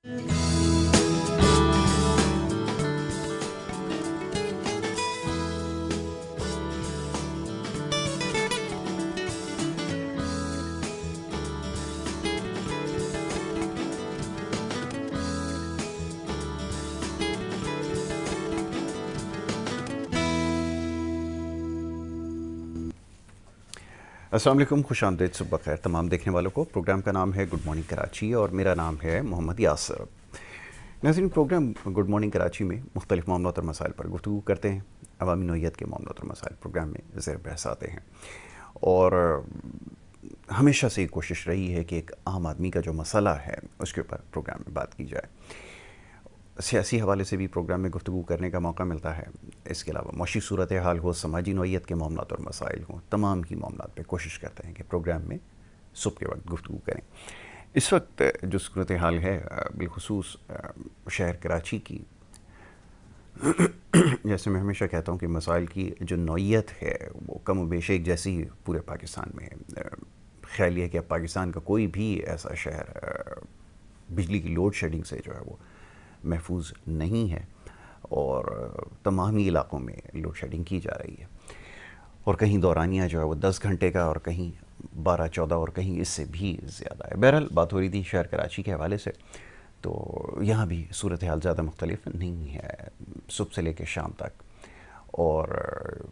अस्सलाम वालेकुम, खुशामदीद, सुबह खैर तमाम देखने वालों को। प्रोग्राम का नाम है गुड मॉर्निंग कराची और मेरा नाम है मोहम्मद यासर। नाज़रीन, प्रोग्राम गुड मॉर्निंग कराची में मुख्तलिफ मामलात और मसाइल पर गुफ्तगू करते हैं। अवामी नौइयत के मामलात और मसाइल प्रोग्राम में ज़ेर बहस आते हैं और हमेशा से कोशिश रही है कि एक आम आदमी का जो मसला है उसके ऊपर प्रोग्राम में बात की जाए। सियासी हवाले से भी प्रोग्राम में गुफ्तगू करने का मौका मिलता है। इसके अलावा मौशी सूरत हाल हो, समाजी नौइयत के मामलात और मसाइल हों, तमाम ही मामलात पे कोशिश करते हैं कि प्रोग्राम में सुबह के वक्त गुफ्तगू करें। इस वक्त जो सूरत हाल है बिलखुसूस शहर कराची की, जैसे मैं हमेशा कहता हूँ कि मसाइल की जो नौइयत है वो कम व बेश एक जैसी पूरे पाकिस्तान में है। ख्याल ये है कि अब पाकिस्तान का कोई भी ऐसा शहर बिजली की लोड शेडिंग से जो है वो महफूज नहीं है और तमाम ही इलाक़ों में लोड शेडिंग की जा रही है और कहीं दौरानिया जो है वो 10 घंटे का और कहीं 12-14 और कहीं इससे भी ज़्यादा है। बहरहाल बात हो रही थी शहर कराची के हवाले से, तो यहाँ भी सूरत हाल ज़्यादा मुख्तलिफ नहीं है सुबह से लेकर शाम तक, और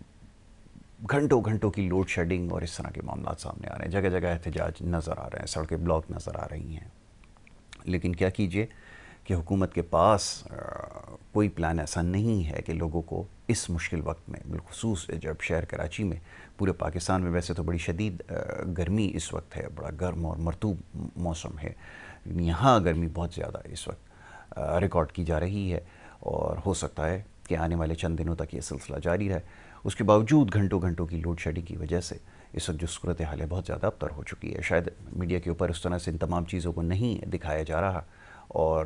घंटों घंटों की लोड शेडिंग और इस तरह के मामला सामने आ रहे हैं। जगह जगह एहतजाज नज़र आ रहे हैं, सड़कें ब्लॉक नज़र आ रही हैं। लेकिन क्या कीजिए कि हुकूमत के पास कोई प्लान ऐसा नहीं है कि लोगों को इस मुश्किल वक्त में, बिलखुसूस जब शहर कराची में, पूरे पाकिस्तान में वैसे तो बड़ी शदीद गर्मी इस वक्त है, बड़ा गर्म और मरतूब मौसम है, यहाँ गर्मी बहुत ज़्यादा इस वक्त रिकॉर्ड की जा रही है और हो सकता है कि आने वाले चंद दिनों तक ये सिलसिला जारी रहे। उसके बावजूद घंटों घंटों की लोड शेडिंग की वजह से इस वक्त जो सूरत हाल है बहुत ज़्यादा अबतर हो चुकी है। शायद मीडिया के ऊपर उस तरह से इन तमाम चीज़ों को नहीं दिखाया जा रहा और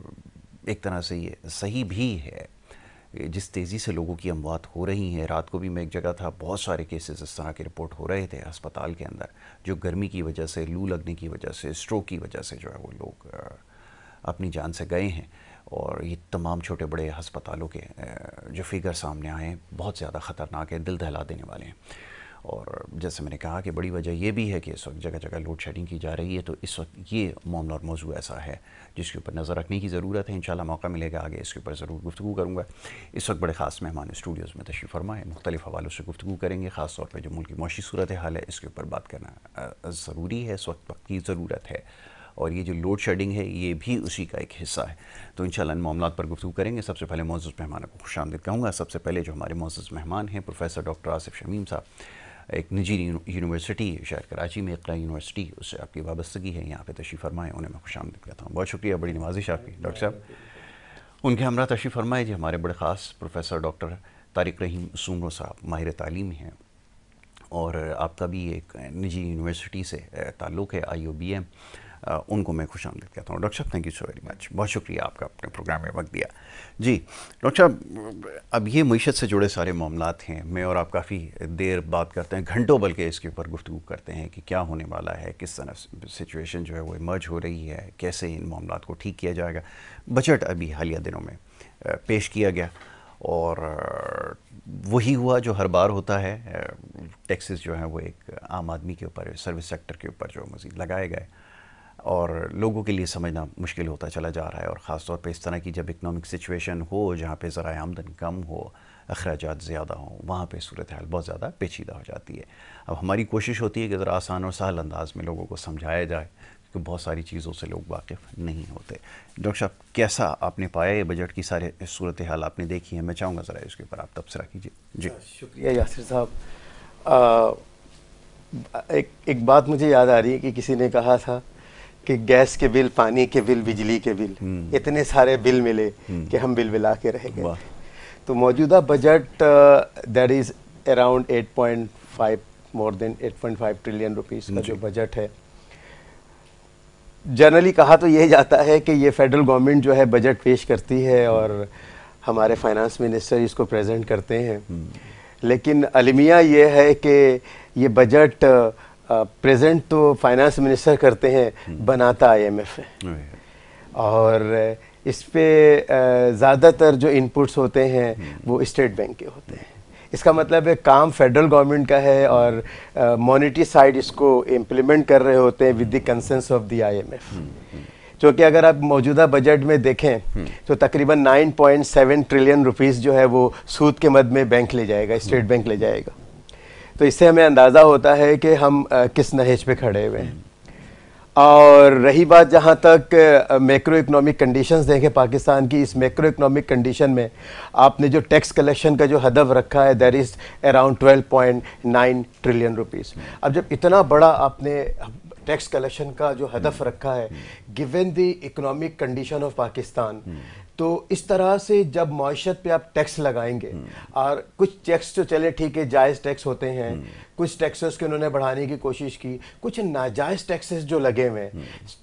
एक तरह से ये सही भी है। जिस तेज़ी से लोगों की अमवात हो रही हैं, रात को भी मैं एक जगह था, बहुत सारे केसेस इस तरह के रिपोर्ट हो रहे थे अस्पताल के अंदर, जो गर्मी की वजह से, लू लगने की वजह से, स्ट्रोक की वजह से जो है वो लोग अपनी जान से गए हैं। और ये तमाम छोटे बड़े अस्पतालों के जो फिगर सामने आए हैं बहुत ज़्यादा ख़तरनाक है, दिल दहला देने वाले हैं। और जैसे मैंने कहा कि बड़ी वजह यह भी है कि इस वक्त जगह जगह लोड शेडिंग की जा रही है, तो इस वक्त ये मामला और मौजू ऐसा है जिसके ऊपर नज़र रखने की ज़रूरत है। इंशाल्लाह मौका मिलेगा आगे इसके ऊपर ज़रूर गुफ्तगू करूँगा। इस वक्त बड़े ख़ास मेहमान स्टूडियोज़ में तशरीफ़ फरमा है, मुख्तलिफ़ हवालों से गुफ्तगू करेंगे। ख़ास तौर पर जो मुल्क की मौशी सूरत हाल है इसके ऊपर बात करना ज़रूरी है, इस वक्त की ज़रूरत है और ये जो लोड शेडिंग है ये भी उसी का एक हिस्सा है। तो इंशाल्लाह इन मामलात पर गुफ्तगू करेंगे। सबसे पहले मौजूद मेहमानों को खुशामदीद कहूँगा। सबसे पहले जो हमारे मौजूद मेहमान हैं प्रोफेसर डॉक्टर आसिफ शमीम साहब, एक निजी यूनिवर्सिटी शहर कराची में, इक़रा यूनिवर्सिटी, उससे आपकी वाबस्तगी है, यहाँ पे तशरीफ़ फरमाए, उन्हें मैं खुशामदीद कहता हूँ। बहुत शुक्रिया, बड़ी नवाजिश आपकी डॉक्टर साहब। उनके हमरा तशरीफ़ फरमाए जी हमारे बड़े ख़ास प्रोफेसर डॉक्टर तारिक रहीम सूमरो साहब, माहिर तालीम हैं और आपका भी एक निजी यूनिवर्सिटी से ताल्लुक़ है, IOBM, उनको मैं खुशामदीद कहता हूँ। डॉक्टर साहब thank you so very much, बहुत शुक्रिया आपका अपने प्रोग्राम में वक्त दिया। जी डॉक्टर साहब, अब ये मईशत से जुड़े सारे मामलात हैं, मैं और आप काफ़ी देर बात करते हैं, घंटों बल्कि इसके ऊपर गुफ्तगू करते हैं कि क्या होने वाला है, किस तरह सिचुएशन जो है वो इमर्ज हो रही है, कैसे इन मामलात को ठीक किया जाएगा। बजट अभी हालिया दिनों में पेश किया गया और वही हुआ जो हर बार होता है, टैक्सेस जो हैं वो एक आम आदमी के ऊपर, सर्विस सेक्टर के ऊपर जो मज़ीद लगाए गए और लोगों के लिए समझना मुश्किल होता चला जा रहा है। और ख़ास तौर पे इस तरह की जब इकनॉमिक सिचुएशन हो जहाँ पे ज़राए आमदन कम हो, अखराजात ज़्यादा हों, वहाँ पे सूरत हाल बहुत ज़्यादा पेचीदा हो जाती है। अब हमारी कोशिश होती है कि ज़रा आसान और सहल अंदाज में लोगों को समझाया जाए क्योंकि बहुत सारी चीज़ों से लोग वाकिफ़ नहीं होते। डॉक्टर साहब, कैसा आपने पाया ये बजट की सारे सूरत हाल आपने देखी है? मैं चाहूँगा ज़रा इसके ऊपर आप तबसरा कीजिए। जी शुक्रिया यासिर साहब। एक बात मुझे याद आ रही है कि किसी ने कहा था कि गैस के बिल, पानी के बिल, बिजली के बिल, इतने सारे बिल मिले कि हम बिल बिला के रह गए। तो मौजूदा budget that is around 8.5, more than 8.5 trillion rupees का जो बजट है, जनरली कहा तो यह जाता है कि ये फेडरल गवर्नमेंट जो है बजट पेश करती है और हमारे फाइनेंस मिनिस्टर इसको प्रेजेंट करते हैं, लेकिन अलमिया ये है कि ये बजट प्रेजेंट तो फाइनेंस मिनिस्टर करते हैं, बनाता IMF है। और इस पे ज़्यादातर जो इनपुट्स होते हैं वो स्टेट बैंक के होते हैं। इसका मतलब है काम फेडरल गवर्नमेंट का है और मॉनेटरी साइड इसको इम्प्लीमेंट कर रहे होते हैं with the consensus of the IMF। क्योंकि अगर आप मौजूदा बजट में देखें तो तकरीबन 9.7 ट्रिलियन रुपीस जो है वो सूद के मद में बैंक ले जाएगा, स्टेट बैंक ले जाएगा। तो इससे हमें अंदाज़ा होता है कि हम किस नहेज पे खड़े हुए हैं। और रही बात जहाँ तक मैक्रो इकोनॉमिक कंडीशंस देखें पाकिस्तान की, इस मैक्रो इकोनॉमिक कंडीशन में आपने जो टैक्स कलेक्शन का जो हदफ रखा है that is around 12.9 trillion rupees. अब जब इतना बड़ा आपने टैक्स कलेक्शन का जो हदफ रखा है given the economic condition of Pakistan, तो इस तरह से जब मईशत पे आप टैक्स लगाएंगे और कुछ टैक्स तो चले ठीक है जायज़ टैक्स होते हैं, कुछ टैक्सेस के उन्होंने बढ़ाने की कोशिश की, कुछ नाजायज़ टैक्सेस जो लगे हुए हैं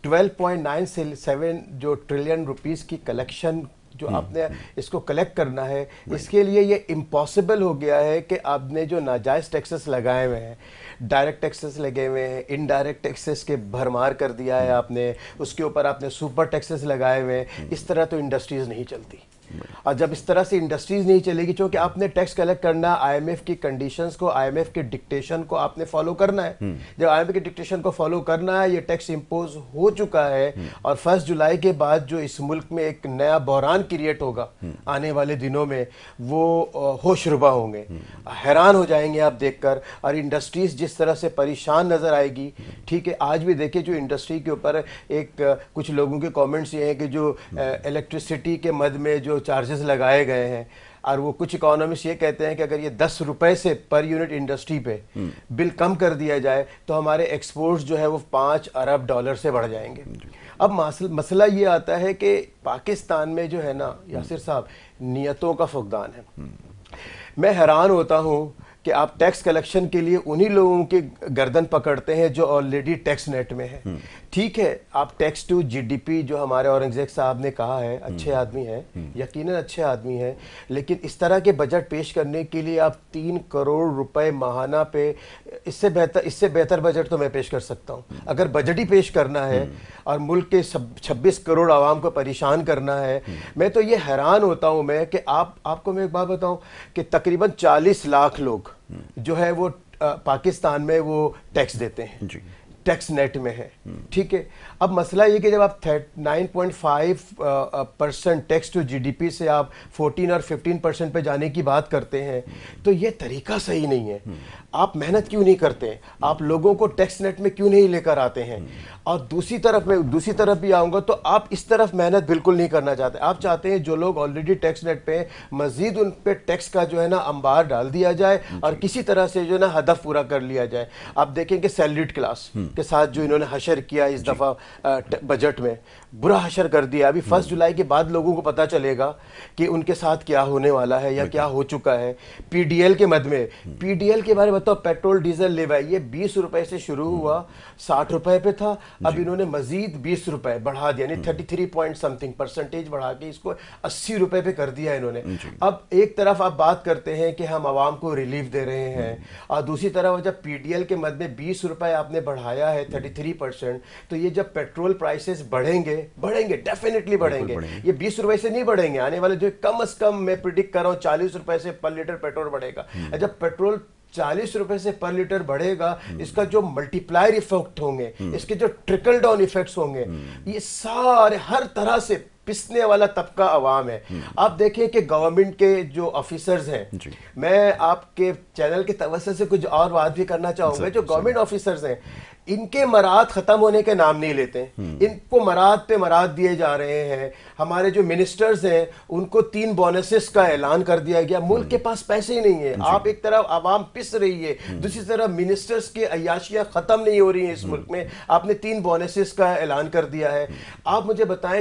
12.97 जो ट्रिलियन रुपीस की कलेक्शन जो आपने इसको कलेक्ट करना है, इसके लिए ये इम्पॉसिबल हो गया है कि आपने जो नाजायज़ टैक्सेस लगाए हुए हैं, डायरेक्ट टैक्सेस लगे हुए हैं, इनडायरेक्ट टैक्सेस के भरमार कर दिया है आपने, उसके ऊपर आपने सुपर टैक्सेस लगाए हुए हैं, इस तरह तो इंडस्ट्रीज़ नहीं चलती। और जब इस तरह से इंडस्ट्रीज़ नहीं चलेगी, क्योंकि आपने टैक्स कलेक्ट करना, IMF की कंडीशंस को, IMF के डिक्टेशन को आपने फॉलो करना है। जब IMF के डिक्टेशन को फॉलो करना है, ये टैक्स इम्पोज हो चुका है और 1 जुलाई के बाद जो इस मुल्क में एक नया बहरान क्रिएट होगा आने वाले दिनों में, वो होशरुबा होंगे, हैरान हो जाएंगे आप देखकर। और इंडस्ट्रीज़ जिस तरह से परेशान नज़र आएगी, ठीक है, आज भी देखिए जो इंडस्ट्री के ऊपर एक कुछ लोगों के कमेंट्स ये हैं कि जो इलेक्ट्रिसिटी के मद में जो चार्जेस लगाए गए हैं, और वो कुछ इकोनॉमिस्ट ये कहते हैं कि अगर ये 10 रुपए से पर यूनिट इंडस्ट्री पे बिल कम कर दिया जाए तो हमारे एक्सपोर्ट्स जो है वो 5 अरब डॉलर से बढ़ जाएंगे। अब मसला ये आता है कि पाकिस्तान में जो है ना यासिर साहब, नियतों का फुकदान है। मैं हैरान होता हूँ कि आप टैक्स कलेक्शन के लिए उन्हीं लोगों की गर्दन पकड़ते हैं जो ऑलरेडी टैक्स नेट में है। ठीक है, आप टैक्स टू GDP जो हमारे औरंगजेब साहब ने कहा है, अच्छे आदमी हैं, यकीनन अच्छे आदमी हैं, लेकिन इस तरह के बजट पेश करने के लिए आप 3 करोड़ रुपए माहाना पे, इससे बेहतर बजट तो मैं पेश कर सकता हूँ। अगर बजट ही पेश करना है और मुल्क के 26 करोड़ आवाम को परेशान करना है, मैं तो ये हैरान होता हूँ मैं कि आपको मैं एक बात बताऊँ कि तकरीबन 40 लाख लोग जो है वो पाकिस्तान में वो टैक्स देते हैं, टैक्स नेट में है। ठीक है, अब मसला ये कि जब आप 9.5% टैक्स टू GDP से आप 14 और 15% पे जाने की बात करते हैं, तो ये तरीका सही नहीं है। आप मेहनत क्यों नहीं करते? आप लोगों को टैक्स नेट में क्यों नहीं लेकर आते हैं? और दूसरी तरफ भी आऊँगा तो आप इस तरफ मेहनत बिल्कुल नहीं करना चाहते। आप चाहते हैं जो लोग ऑलरेडी टैक्स नेट पे मजीद उन पे टैक्स का जो है ना अंबार डाल दिया जाए और किसी तरह से जो है ना हदफ पूरा कर लिया जाए। आप देखेंगे सैलरीड क्लास के साथ जो इन्होंने हशर किया इस दफ़ा बजट में, बुरा हशर कर दिया। अभी 1 जुलाई के बाद लोगों को पता चलेगा कि उनके साथ क्या होने वाला है या क्या हो चुका है। PDL के मद में, PDL के बारे में बताओ, पेट्रोल डीजल लेवा, ये 20 रुपए से शुरू हुआ, 60 रुपए पे था, अब इन्होंने मजीद 20 रुपए बढ़ा दिया, यानी 33 पॉइंट समथिंग % बढ़ा के इसको 80 रुपए पे कर दिया इन्होंने। अब एक तरफ आप बात करते हैं कि हम आवाम को रिलीफ दे रहे हैं, और दूसरी तरफ जब PDL के मद में 20 रुपए आपने बढ़ाया है 33%, तो ये जब पेट्रोल प्राइसेस बढ़ेंगे डेफिनेटली बढ़ेंगे। ये 20 रुपए से नहीं बढ़ेंगे, आने वाले जो कम से कम मैं प्रिडिक्ट कर रहा हूँ 40 रुपए से पर लीटर पेट्रोल बढ़ेगा। जब पेट्रोल 40 रुपए से पर लीटर बढ़ेगा, इसका जो मल्टीप्लायर इफेक्ट होंगे, इसके जो ट्रिकल डाउन इफेक्ट्स होंगे, ये सारे हर तरह से पिसने वाला तबका अवाम है। आप देखें कि गवर्नमेंट के जो ऑफिसर्स हैं, मैं आपके चैनल के तवज्जो से कुछ और बात भी करना चाहूँगा, जो गवर्नमेंट ऑफिसर्स हैं इनके मराद ख़त्म होने के नाम नहीं लेते, इनको मराद पे मराद दिए जा रहे हैं। हमारे जो मिनिस्टर्स हैं उनको 3 बोनसेस का ऐलान कर दिया गया। मुल्क के पास पैसे ही नहीं है। आप एक तरफ आवाम पिस रही है, दूसरी तरफ मिनिस्टर्स की अय्याशियाँ ख़त्म नहीं हो रही हैं इस मुल्क में। आपने 3 बोनसेस का ऐलान कर दिया है। आप मुझे बताएं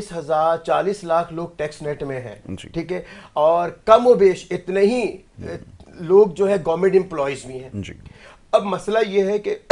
40 लाख लोग टैक्स नेट में हैं, ठीक है, और कम व बेश इतने ही लोग जो है गवर्नमेंट एम्प्लॉयज भी हैं। अब मसला ये है कि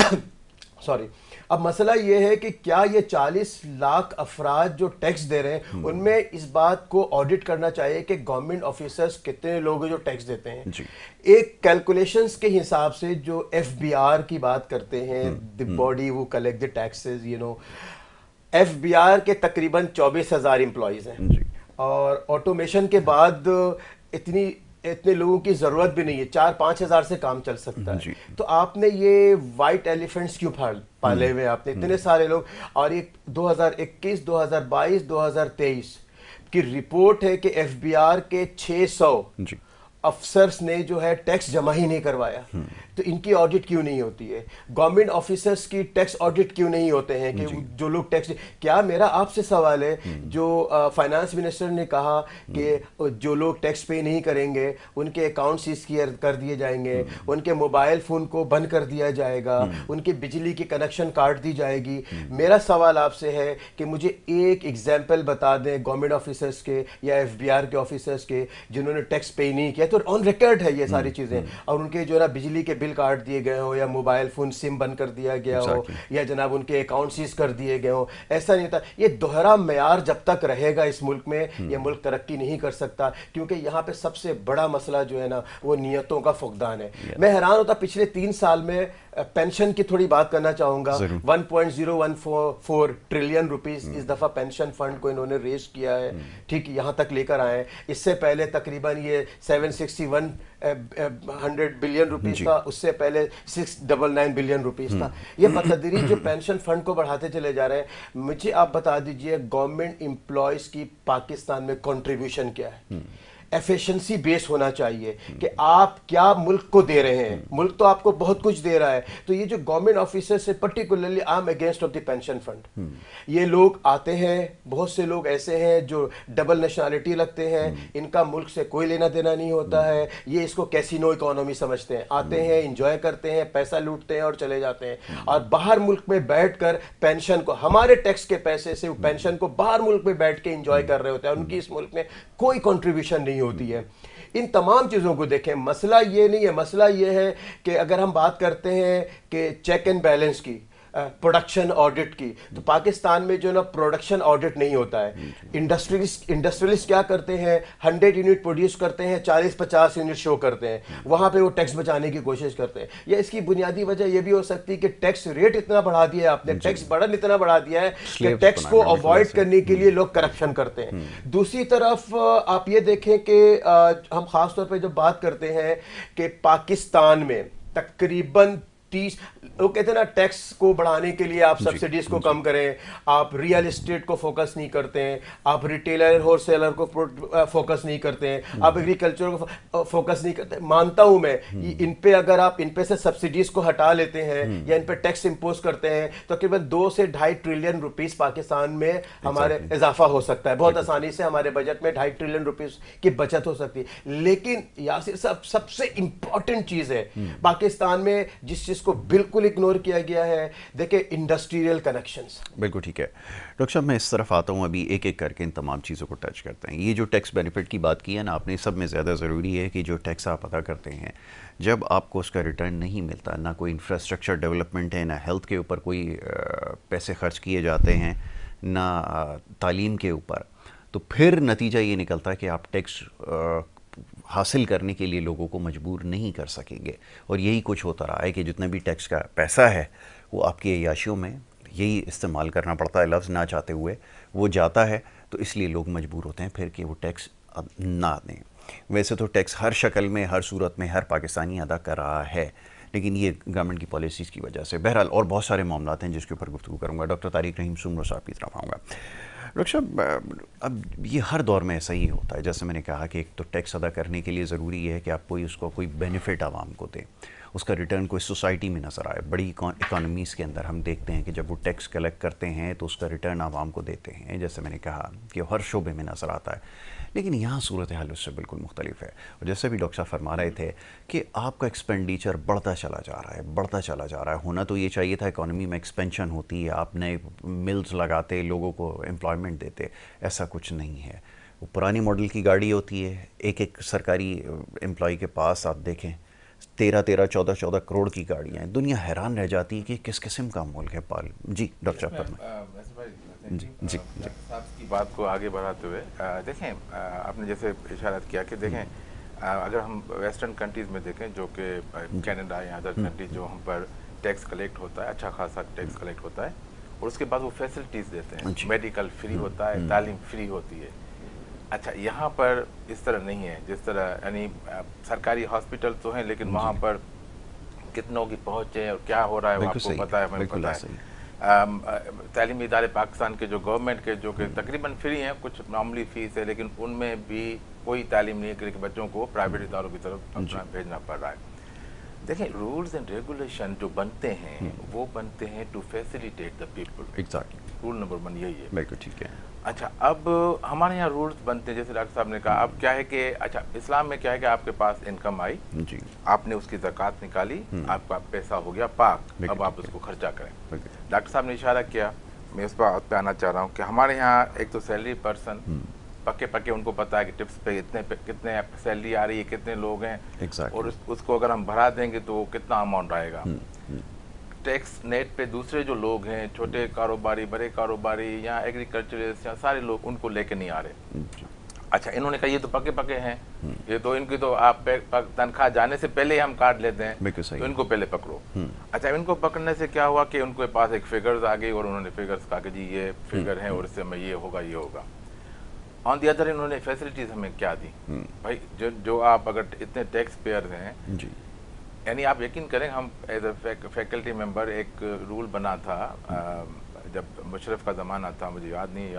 अब मसला ये है कि क्या ये 40 लाख अफराद जो टैक्स दे रहे हैं उनमें इस बात को ऑडिट करना चाहिए कि गवर्नमेंट ऑफिसर्स कितने लोग हैं जो टैक्स देते हैं। एक कैलकुलेशंस के हिसाब से जो FBR की बात करते हैं, द बॉडी वो कलेक्ट द टैक्सेस, एफबीआर के तकरीबन 24,000 एम्प्लॉयज़ हैं जी और ऑटोमेशन के बाद इतनी इतने लोगों की ज़रूरत भी नहीं है, 4-5 हज़ार से काम चल सकता है। जी तो आपने ये वाइट एलिफेंट्स क्यों पाले हुए आपने इतने सारे लोग। और ये 2021, 2022, 2023 की रिपोर्ट है कि एफबीआर के 600 जी अफसर्स ने जो है टैक्स जमा ही नहीं करवाया। तो इनकी ऑडिट क्यों नहीं होती है? गवर्नमेंट ऑफिसर्स की टैक्स ऑडिट क्यों नहीं होते हैं कि जो लोग टैक्स। क्या मेरा आपसे सवाल है, जो फाइनेंस मिनिस्टर ने कहा कि जो लोग टैक्स पे नहीं करेंगे उनके अकाउंट सीज कर दिए जाएंगे, उनके मोबाइल फोन को बंद कर दिया जाएगा, उनकी बिजली की कनेक्शन काट दी जाएगी। मेरा सवाल आपसे है कि मुझे एक एग्जाम्पल बता दें गवर्नमेंट ऑफिसर्स के या एफबीआर के ऑफिसर्स के जिन्होंने टैक्स पे नहीं किया। तो ऑन रिकॉर्ड है ये सारी चीजें, और उनके जो है ना बिजली के बिल काट दिए गए हो या मोबाइल फोन सिम बंद कर दिया गया हो या जनाब उनके अकाउंट सीज कर दिए गए हो। ऐसा नहीं था। ये दोहरा मेयार जब तक रहेगा इस मुल्क में, ये मुल्क तरक्की नहीं कर सकता, क्योंकि यहाँ पे सबसे बड़ा मसला जो है ना वो नियतों का फुकदान है। मैं हैरान होता, पिछले 3 साल में पेंशन की थोड़ी बात करना चाहूंगा। 1.014 ट्रिलियन रुपीस इस दफा पेंशन फंड को इन्होंने रेज किया है, ठीक, यहां तक लेकर आए। इससे पहले तकरीबन ये 761 बिलियन रुपीस था, उससे पहले 699 बिलियन रुपीस था। ये बतदरीज जो पेंशन फंड को बढ़ाते चले जा रहे हैं। मुझे आप बता दीजिए गवर्नमेंट एम्प्लॉयज की पाकिस्तान में कंट्रीब्यूशन क्या है? एफिशिएंसी बेस होना चाहिए कि आप क्या मुल्क को दे रहे हैं। मुल्क तो आपको बहुत कुछ दे रहा है। तो ये जो गवर्नमेंट ऑफिसर्स से particularly I am against of the pension fund. ये लोग आते हैं, बहुत से लोग ऐसे हैं जो डबल नेशनलिटी लगते हैं, इनका मुल्क से कोई लेना देना नहीं होता है। ये इसको कैसीनो इकोनॉमी समझते हैं, आते हैं, इंजॉय करते हैं, पैसा लूटते हैं और चले जाते हैं। और बाहर मुल्क में बैठकर पेंशन को, हमारे टैक्स के पैसे से पेंशन को बाहर मुल्क में बैठ के इंजॉय कर रहे होते हैं। उनकी इस मुल्क में कोई कंट्रीब्यूशन नहीं होती है। इन तमाम चीज़ों को देखें, मसला ये नहीं है। मसला ये है कि अगर हम बात करते हैं कि चेक एंड बैलेंस की, प्रोडक्शन ऑडिट की, तो पाकिस्तान में जो ना प्रोडक्शन ऑडिट नहीं होता है। इंडस्ट्रियलिस्ट क्या करते हैं, 100 यूनिट प्रोड्यूस करते हैं, 40-50 यूनिट शो करते हैं, वहां पे वो टैक्स बचाने की कोशिश करते हैं। या इसकी बुनियादी वजह यह भी हो सकती है कि टैक्स रेट इतना बढ़ा दिया है आपने, टैक्स बर्डन इतना बढ़ा दिया है कि टैक्स को अवॉइड करने के लिए लोग करप्शन करते हैं। दूसरी तरफ आप ये देखें कि हम खास तौर पर जब बात करते हैं कि पाकिस्तान में तकरीबन 30, वो कहते हैं ना टैक्स को बढ़ाने के लिए आप सब्सिडीज को कम करें, आप रियल एस्टेट को फोकस नहीं करते हैं, आप रिटेलर होलसेलर को फोकस नहीं करते हैं, आप एग्रीकल्चर को फोकस नहीं करते। मानता हूं मैं, इन पे अगर आप इन पे से सब्सिडीज को हटा लेते हैं या इन पे टैक्स इंपोज करते हैं तो तकरीबन 2 से 2.5 ट्रिलियन रुपीस पाकिस्तान में हमारे इजाफा हो सकता है। बहुत आसानी से हमारे बजट में 2.5 ट्रिलियन रुपीस की बचत हो सकती है। लेकिन यासिर साहब, सबसे इंपॉर्टेंट चीज है पाकिस्तान में जिस चीज को बिल्कुल इग्नोर किया गया है, देखिए इंडस्ट्रियल कनेक्शंस। बिल्कुल ठीक है डॉक्टर साहब, मैं इस तरफ आता हूँ, अभी एक एक करके इन तमाम चीज़ों को टच करते हैं। ये जो टैक्स बेनिफिट की बात की है ना आपने, सब में ज़्यादा ज़रूरी है कि जो टैक्स आप अदा करते हैं, जब आपको उसका रिटर्न नहीं मिलता, ना कोई इंफ्रास्ट्रक्चर डेवलपमेंट है, ना हेल्थ के ऊपर कोई पैसे खर्च किए जाते हैं, ना तालीम के ऊपर, तो फिर नतीजा ये निकलता है कि आप टैक्स हासिल करने के लिए लोगों को मजबूर नहीं कर सकेंगे। और यही कुछ होता रहा है कि जितना भी टैक्स का पैसा है वो आपकी अय्याशियों में यही इस्तेमाल करना पड़ता है, लफ्ज़ ना चाहते हुए वो जाता है। तो इसलिए लोग मजबूर होते हैं फिर कि वो टैक्स अब ना दें। वैसे तो टैक्स हर शक्ल में, हर सूरत में हर पाकिस्तानी अदा कर रहा है, लेकिन ये गवर्नमेंट की पॉलिसीज़ की वजह से। बहरहाल और बहुत सारे मामलात हैं जिसके ऊपर गुफ्तगू करूँगा। डॉक्टर तारिक रहीम सुमरो साहब की तरफ आऊँगा। डॉक्टर साहब, अब ये हर दौर में ऐसा ही होता है। जैसे मैंने कहा कि एक तो टैक्स अदा करने के लिए ज़रूरी है कि आप उसको कोई बेनिफिट आवाम को दें, उसका रिटर्न कोई सोसाइटी में नज़र आए। बड़ी इकोनॉमीज़ के अंदर हम देखते हैं कि जब वो टैक्स कलेक्ट करते हैं तो उसका रिटर्न आवाम को देते हैं, जैसे मैंने कहा कि हर शोबे में नज़र आता है। लेकिन यहाँ सूरत हाल उससे बिल्कुल मुख्तलिफ है। और जैसे भी डॉक्टर साहब फरमा रहे थे कि आपका एक्सपेंडिचर बढ़ता चला जा रहा है, बढ़ता चला जा रहा है। होना तो ये चाहिए था, इकॉनमी में एक्सपेंशन होती है, आप नए मिल्स लगाते, लोगों को एम्प्लॉयमेंट देते, ऐसा कुछ नहीं है। वो पुरानी मॉडल की गाड़ी होती है, एक एक सरकारी एम्प्लॉय के पास आप देखें 13-13, 14-14 करोड़ की गाड़ियाँ हैं। दुनिया हैरान रह जाती है कि किस किस्म का मुल्क है पाल। जी डॉक्टर साहब जी जी जी साहब की बात को आगे बढ़ाते हुए देखें, आपने जैसे इशारा किया कि देखें अगर हम वेस्टर्न कंट्रीज़ में देखें जो कि कनाडा या अदर कंट्रीज जो हम पर टैक्स कलेक्ट होता है, अच्छा खासा टैक्स कलेक्ट होता है, और उसके बाद वो फैसिलिटीज़ देते हैं, जी। मेडिकल फ्री होता है, तालीम फ्री होती है। अच्छा, यहाँ पर इस तरह नहीं है, जिस तरह यानी सरकारी हॉस्पिटल तो हैं लेकिन वहाँ पर कितनों की पहुँच है और क्या हो रहा है वो बिल्कुल आपको सही, पता है, हमें बिल्कुल पता सही। है। तालीमी इदारे पाकिस्तान के जो गवर्नमेंट के जो कि तकरीबन फ्री हैं, कुछ मामूली फ़ीस है, लेकिन उनमें भी कोई तालीम नहीं है कि बच्चों को प्राइवेट इदारों की तरफ अपना भेजना पड़ रहा है। देखिए, रूल्स एंड रेगुलेशन जो बनते हैं वो बनते हैं to facilitate the people. Exactly, rule number 1 यही है। बिल्कुल ठीक है। अच्छा, अब हमारे यहाँ रूल्स बनते हैं, जैसे डॉक्टर साहब ने कहा, अब क्या है कि अच्छा इस्लाम में क्या है कि आपके पास इनकम आई, जी, आपने उसकी ज़कात निकाली, आपका पैसा हो गया पाक, अब आप उसको खर्चा करें। डॉक्टर साहब ने इशारा किया, मैं उस बात पे आना चाह रहा हूँ कि हमारे यहाँ एक तो सैलरी पर्सन पक्के पक्के उनको पता है कि टिप्स पे कितने सैलरी आ रही है, कितने लोग हैं, Exactly. और उसको अगर हम भरा देंगे तो कितना अमाउंट आएगा। टैक्स नेट पे दूसरे जो लोग हैं, छोटे कारोबारी, बड़े कारोबारी या एग्रीकल्चरिस्ट या सारे लोग, उनको लेके नहीं आ रहे। अच्छा, इन्होंने कहा ये तो पक्के पक्के हैं, ये तो इनकी तो आप तनख्वाह जाने से पहले ही हम काट लेते हैं, तो इनको पहले पकड़ो। अच्छा, इनको पकड़ने से क्या हुआ कि उनके पास एक फिगर्स आ गई और उन्होंने फिगर्स कहा कि जी ये फिगर है और इससे हमें ये होगा, ये होगा। ऑन दी अदर इन्होंने फैसिलिटीज हमें क्या दी भाई, जो आप अगर इतने टैक्स पेयर हैं जी, यानी आप यकीन करें, हम एज अ फैकल्टी मेंबर एक रूल बना था, जब मुशर्रफ का ज़माना था, मुझे याद नहीं,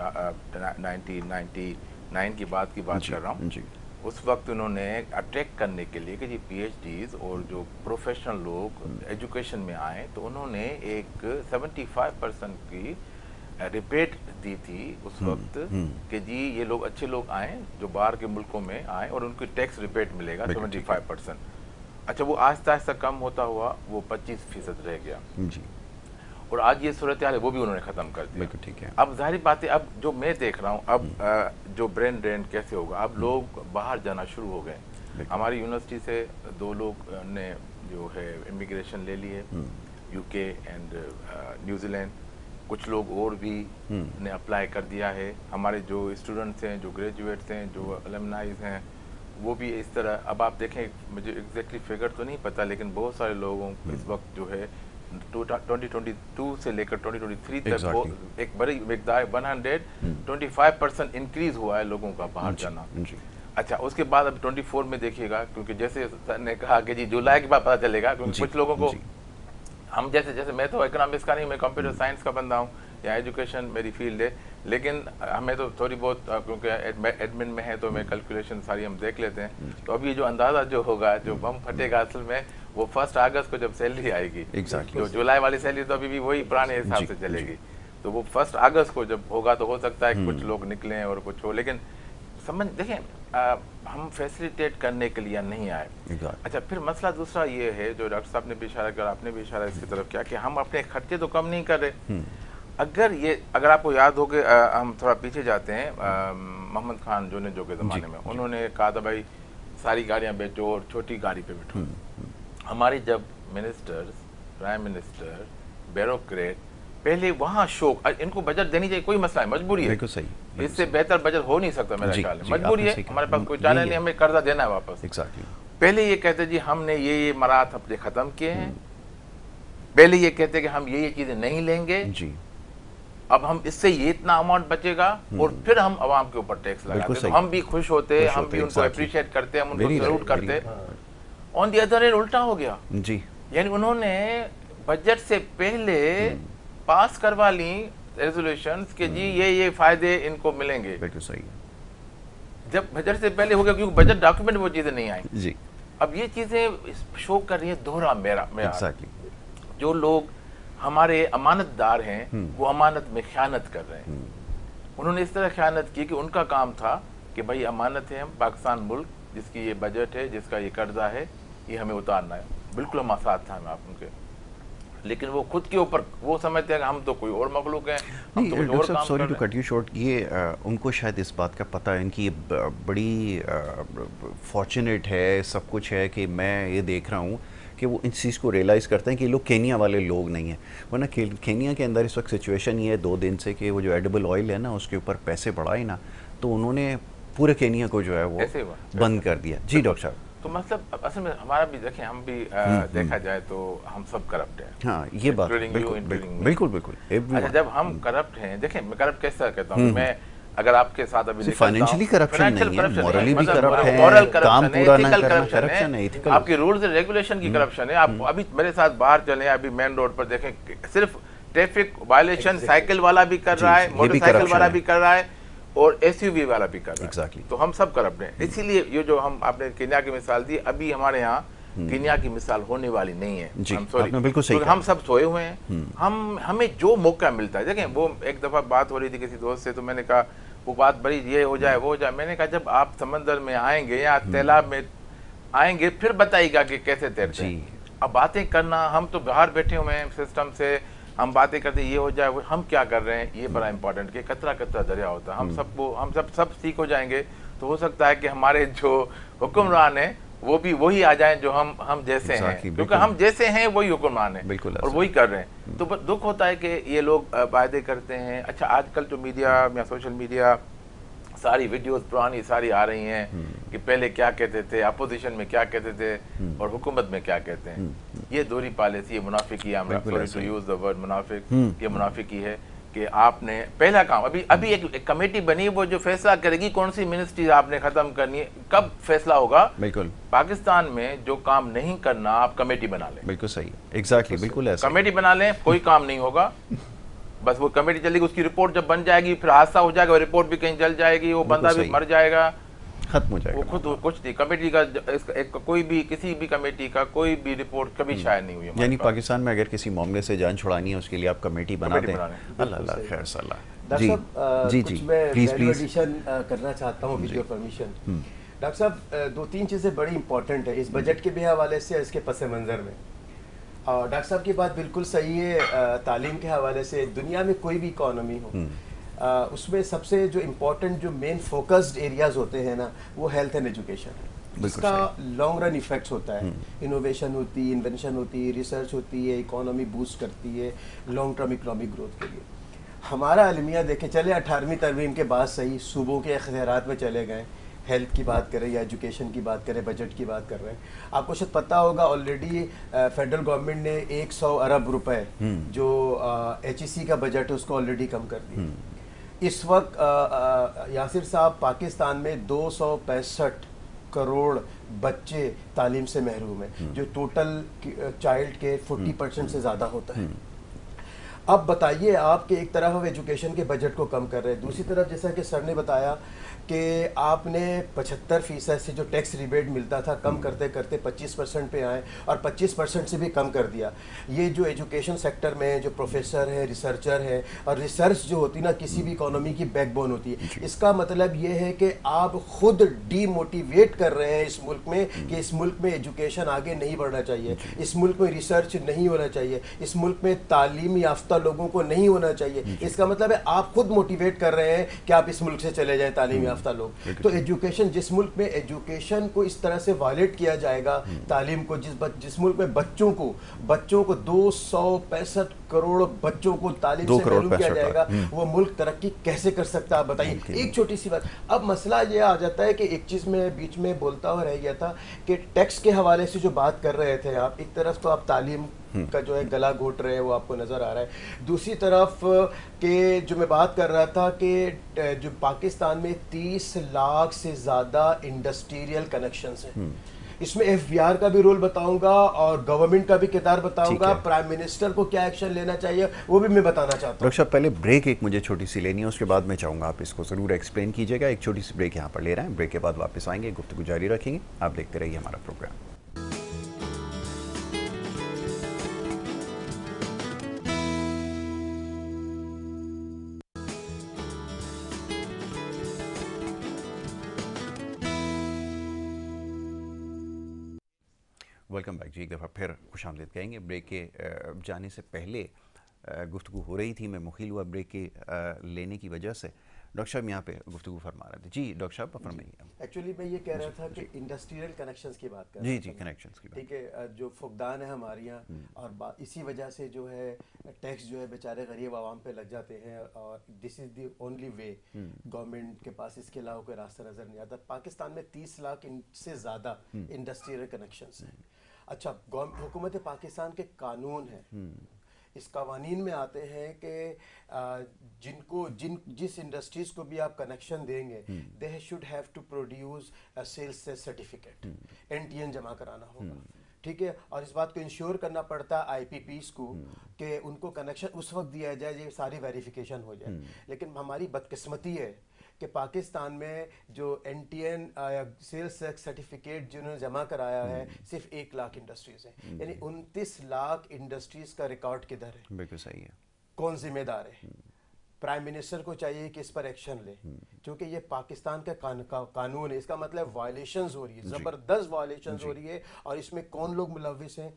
1999 की बात कर रहा हूँ। उस वक्त उन्होंने अट्रैक्ट करने के लिए कि जी PhDs और जो प्रोफेशनल लोग एजुकेशन में आए, तो उन्होंने एक 75% की रिबेट दी थी उस वक्त कि जी ये लोग अच्छे लोग आए जो बाहर के मुल्कों में आए और उनको टैक्स रिबेट मिलेगा 75%। अच्छा, वो आहिस्ता आहिस्ता कम होता हुआ वो 25% रह गया जी, और आज ये सूरत हाल है वो भी उन्होंने ख़त्म कर दिया। ठीक है। अब जाहिर बात है, अब जो मैं देख रहा हूँ, अब जो ब्रेन ड्रेन कैसे होगा, अब लोग बाहर जाना शुरू हो गए। हमारी यूनिवर्सिटी से 2 लोग ने जो है इमिग्रेशन ले ली है, UK एंड न्यूजीलैंड। कुछ लोग और भी ने अप्लाई कर दिया है। हमारे जो स्टूडेंट्स हैं, जो ग्रेजुएट्स हैं, जो अलमनाइज हैं, वो भी इस तरह। अब आप देखें, मुझे एग्जैक्टली फिगर तो नहीं पता, लेकिन बहुत सारे लोगों इस वक्त जो है 2022 से लेकर 2023 तक वो एक बड़ी मिकदार 125% इंक्रीज हुआ है लोगों का बाहर जाना। अच्छा, उसके बाद अब 24 में देखिएगा, क्योंकि जैसे सर ने कहा कि जी जुलाई के बाद पता चलेगा, क्योंकि कुछ लोगों को हम जैसे मैं तो इकोनॉमिक्स का नहीं, मैं कंप्यूटर साइंस का बंदा हूँ या एजुकेशन मेरी फील्ड है, लेकिन हमें तो थोड़ी बहुत, क्योंकि एडमिन में है तो मैं कैलकुलेशन सारी हम देख लेते हैं। तो अभी जो अंदाज़ा जो होगा, जो बम फटेगा असल में, वो 1 अगस्त को जब सैलरी आएगी। तो जुलाई वाली सैलरी तो अभी भी वही पुराने हिसाब से चलेगी। तो वो 1 अगस्त को जब होगा तो हो सकता है कुछ लोग निकलें और कुछ हो, लेकिन समझ देखें, हम फैसिलिटेट करने के लिए नहीं आए। अच्छा, फिर मसला दूसरा ये है, जो डॉक्टर साहब ने भी इशारा किया, आपने भी इशारा इसकी तरफ किया, कि हम अपने खर्चे तो कम नहीं कर रहे। अगर आपको याद हो कि हम थोड़ा पीछे जाते हैं, मोहम्मद खान जो के ज़माने में उन्होंने कहा था भाई सारी गाड़ियाँ बेचो और छोटी गाड़ी पे बैठो। हमारे जब मिनिस्टर्स, प्राइम मिनिस्टर, ब्यूरोक्रेट पहले वहाँ शौक, इनको बजट देनी चाहिए, कोई मसला है, मजबूरी है, इससे बेहतर बजट हो नहीं सकता मेरा ख्याल है, मजबूरी है, हमारे पास कोई चारा नहीं, हमें कर्जा देना है वापस। पहले ये कहते जी हमने ये मराहत अपने ख़त्म किए हैं, पहले ये कहते कि हम ये चीज़ें नहीं लेंगे जी, अब हम इससे ये इतना अमाउंट बचेगा और फिर हम आवाम के ऊपर टैक्स लगाते, तो हम भी खुश होते, हम भी उनको अप्रिशिएट करते, हम उनको सैल्यूट करते। ऑन दी अदर हैंड उल्टा हो गया जी, यानी उन्होंने बजट से पहले पास करवा ली रेजोल्यूशंस कि जी ये फायदे इनको मिलेंगे। बिल्कुल सही, जब बजट से पहले हो गया, क्योंकि बजट डॉक्यूमेंट वो चीज़ें नहीं आई जी। अब ये चीज़ें शो कर रही है दोहरा मेरा जो लोग हमारे अमानतदार हैं वो अमानत में ख़यानत कर रहे हैं। उन्होंने इस तरह ख़यानत की कि उनका काम था कि भाई अमानत है, हम पाकिस्तान मुल्क जिसकी ये बजट है, जिसका ये कर्जा है, ये हमें उतारना है। बिल्कुल हमारे साथ था, हम आप उनके, लेकिन वो खुद के ऊपर वो समझते हैं कि हम तो कोई और मखलूक हैं, हम तो कुछ और काम sorry to cut you short, ये उनको शायद इस बात का पता है, इनकी बड़ी फॉर्चुनेट है, सब कुछ है कि मैं ये देख रहा हूँ कि वो इस चीज़ को रियलाइज़ करते हैं कि ये लोग केनिया वाले लोग नहीं हैं। वरना केनिया के अंदर इस वक्त सिचुएशन ये है 2 दिन से कि वो जो एडिबल ऑयल है ना उसके ऊपर पैसे बढ़ाए ना, तो उन्होंने पूरे केनिया को जो है वो बंद कर दिया। जी डॉक्टर साहब। तो मतलब असल में हमारा भी देखें, हम भी देखा जाए तो हम सब करप्ट हैं। हाँ, ये बात बिल्कुल बिल्कुल बिल्कुल। अच्छा, जब हम करप्ट हैं, देखें मैं करप्ट कैसे कहता हूँ, मैं अगर आपके साथ अभी फाइनेंशियली करप्शन नहीं है, मॉरली भी करप्ट है, मॉरल काम करप्शन है, पूरा ना एथिकल करना करप्शन है, एथिकल, आपकी रूल्स एंड रेगुलेशन की करप्शन है। आप अभी मेरे साथ बाहर चले, अभी मेन रोड पर देखें, सिर्फ ट्रैफिक वायलेशन साइकिल वाला भी कर रहा है, मोटरसाइकिल वाला भी कर रहा है और एसयूवी वाला भी कर रहा है। तो हम सब करप्ट हैं। इसीलिए ये जो हम आपने केन्या की मिसाल दी, अभी हमारे यहाँ केन्या की मिसाल होने वाली नहीं है। बिल्कुल सही, हम सब सोए हुए हैं। हमें जो मौका मिलता है, देखें वो एक दफा बात हो रही थी किसी दोस्त से, तो मैंने कहा वो बात बड़ी ये हो जाए वो हो जाए, मैंने कहा जब आप समंदर में आएंगे या तालाब में आएंगे फिर बताइएगा कि कैसे तैरते हैं। अब बातें करना, हम तो बाहर बैठे हुए हैं सिस्टम से, हम बातें करते ये हो जाए वो, हम क्या कर रहे हैं, ये बड़ा इंपॉर्टेंट कि कतरा कतरा दरिया होता है। हम सब सीख हो जाएंगे तो हो सकता है कि हमारे जो हुक्मरान है वो भी वही आ जाएं जो हम जैसे हैं, क्योंकि हम जैसे हैं वही हुक्मरान है और वही कर रहे हैं। तो दुख होता है कि ये लोग वायदे करते हैं। अच्छा, आजकल जो मीडिया या सोशल मीडिया सारी वीडियोस पुरानी सारी आ रही हैं कि पहले क्या कहते थे, अपोजिशन में क्या कहते थे और हुकूमत में क्या कहते हैं। ये दोहरी पॉलिसी, ये मुनाफिकी, I am sorry to use the word मुनाफिक, ये मुनाफिकी है कि आपने पहला काम अभी एक कमेटी बनी, वो जो फैसला करेगी कौन सी मिनिस्ट्री आपने खत्म करनी है, कब फैसला होगा। बिल्कुल पाकिस्तान में जो काम नहीं करना आप कमेटी बना लें। बिल्कुल सही, एग्जैक्टली, बिल्कुल ऐसा कमेटी बना लें, कोई काम नहीं होगा, बस वो कमेटी चलेगी, उसकी रिपोर्ट जब बन जाएगी फिर हादसा हो जाएगा, रिपोर्ट भी कहीं जल जाएगी, वो बंदा भी मर जाएगा, खत्म हो जाएगा, वो खुद कुछ नहीं। कमेटी का कोई भी किसी भी कमेटी का कोई भी रिपोर्ट कभी शायद नहीं हुई। यानी पाकिस्तान में अगर किसी मामले से जान छुड़ानी है उसके लिए आप कमेटी बना दें। अल्लाह खैर सलाह। जी जी जी, प्लीज एडिशन करना चाहता हूँ विद योर परमिशन। डॉक्टर साहब, दो तीन चीज़ें बड़ी इंपॉर्टेंट है इस बजट के भी हवाले से, इसके पस मंज़र में। डॉक्टर साहब की बात बिल्कुल सही है, तालीम के हवाले से दुनिया में कोई भी इकॉनमी हो, उसमें सबसे जो इम्पोर्टेंट जो मेन फोकस्ड एरियाज होते हैं ना, वो हेल्थ एंड एजुकेशन है, जिसका लॉन्ग रन इफेक्ट्स होता है। इनोवेशन होती है, इन्वेंशन होती है, रिसर्च होती है, इकोनॉमी बूस्ट करती है लॉन्ग टर्म इकोनॉमिक ग्रोथ के लिए। हमारा अलमिया देखे चले 18वीं तरमीम के बाद सही सूबों के इख्तियारात में चले गए, हेल्थ की बात करें या एजुकेशन की बात करें, बजट की बात कर रहे हैं। आपको शायद पता होगा ऑलरेडी फेडरल गवर्नमेंट ने 100 अरब रुपए जो HEC का बजट है उसको ऑलरेडी कम कर दिया। इस वक्त यासिर साहब, पाकिस्तान में 265 करोड़ बच्चे तालीम से महरूम हैं, जो टोटल चाइल्ड के 40% से ज़्यादा होता है। अब बताइए आप कि एक तरफ हम एजुकेशन के बजट को कम कर रहे हैं, दूसरी तरफ जैसा कि सर ने बताया कि आपने 75% से जो टैक्स रिबेट मिलता था कम करते करते 25% पे आए और 25% से भी कम कर दिया। ये जो एजुकेशन सेक्टर में जो प्रोफेसर है, रिसर्चर है, और रिसर्च जो होती ना किसी भी इकोनॉमी की बैकबोन होती है, इसका मतलब ये है कि आप खुद डीमोटिवेट कर रहे हैं इस मुल्क में कि इस मुल्क में एजुकेशन आगे नहीं बढ़ना चाहिए, इस मुल्क में रिसर्च नहीं होना चाहिए, इस मुल्क में तालीम याफ्ता लोगों को नहीं होना चाहिए। इसका मतलब है आप खुद मोटिवेट कर रहे हैं कि आप इस मुल्क से चले जाएं तालीम याफ्ता लोग। तो एजुकेशन, जिस मुल्क में एजुकेशन को इस तरह से वायलेट किया जाएगा, तालीम को, जिस मुल्क में बच्चों को 265 करोड़ बच्चों को तालीम से महरूम किया जाएगा, वो मुल्क तरक्की कैसे कर सकता है आप बताइए। एक छोटी सी बात, अब मसला ये आ जाता है कि एक चीज में बीच में बोलता हुआ रह गया था कि टैक्स के हवाले से जो बात कर रहे थे आप, एक तरफ तो आप तालीम का जो है गला घोट रहे हैं वो आपको नज़र आ रहा है, दूसरी तरफ के जो मैं बात कर रहा था कि जो पाकिस्तान में 30 लाख से ज़्यादा इंडस्ट्रियल कनेक्शंस हैं, इसमें FBR का भी रोल बताऊंगा और गवर्नमेंट का भी किरदार बताऊंगा, प्राइम मिनिस्टर को क्या एक्शन लेना चाहिए वो भी मैं बताना चाहता हूँ। डॉक्टर साहब, पहले ब्रेक एक मुझे छोटी सी लेनी है, उसके बाद मैं चाहूँगा आप इसको ज़रूर एक्सप्लेन कीजिएगा। एक छोटी सी ब्रेक यहाँ पर ले रहे हैं, ब्रेक के बाद वापस आएंगे, गुफ्तगू जारी रखेंगे। आप देखते रहिए हमारा प्रोग्राम। वेलकम बैक जी, एक दफ़ा फिर खुशामदीद कहेंगे। ब्रेक के जाने से पहले गुफ्तगू हो रही थी, मैं मुखिल हुआ ब्रेक के लेने की वजह से, डॉक्टर साहब यहाँ पे गुफ्तगू फरमा रहे थे। जी डॉक्टर साहब फरमाइए। एक्चुअली मैं ये कह रहा था कि इंडस्ट्रियल कनेक्शंस की बात कर जी रहा जी, था मैं। कनेक्शंस की बात। ठीक है, जो फुकदान है हमारे यहाँ, और इसी वजह से जो है टैक्स जो है बेचारे गरीब आवाम पे लग जाते हैं, और this is the only way, government के पास इसके अलावा कोई रास्ता नज़र नहीं आता। पाकिस्तान में 30 लाख से ज़्यादा इंडस्ट्रियल कनेक्शंस हैं। अच्छा, हुकूमत पाकिस्तान के कानून हैं, इस कवानीन में आते हैं कि जिस इंडस्ट्रीज़ को भी आप कनेक्शन देंगे, they should have to produce a sales certificate, NTN जमा कराना होगा। ठीक है, और इस बात को इंश्योर करना पड़ता है IPPs को कि उनको कनेक्शन उस वक्त दिया जाए ये सारी वेरिफिकेशन हो जाए। लेकिन हमारी बदकिस्मती है कि पाकिस्तान में जो NTN सेल्स सर्टिफिकेट जिन्होंने जमा कराया है सिर्फ 1 लाख इंडस्ट्रीज हैं, यानी 29 लाख इंडस्ट्रीज का रिकॉर्ड किधर है? बिल्कुल सही है। कौन जिम्मेदार है? प्राइम मिनिस्टर को चाहिए कि इस पर एक्शन ले, क्योंकि ये पाकिस्तान का कानून है। इसका मतलब वायलेशंस हो रही है, जबरदस्त वायलेशंस हो रही है, और इसमें कौन लोग मुलव्विस हैं?